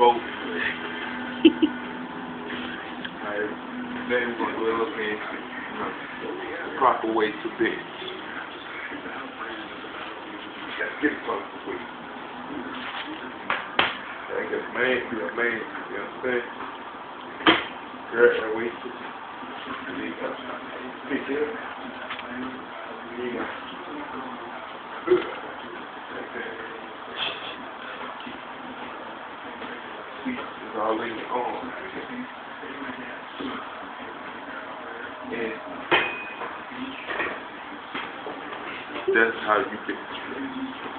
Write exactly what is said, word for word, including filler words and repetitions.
Bo Flex. Alright, then we're gonna do a little fancy, you know, the proper way to bench. Let's get it close to you. I guess main, you know, main, you know what I'm saying? Grab that weight. There you go. Pick it up. There you go. Seat is all in your arm. And that's how you get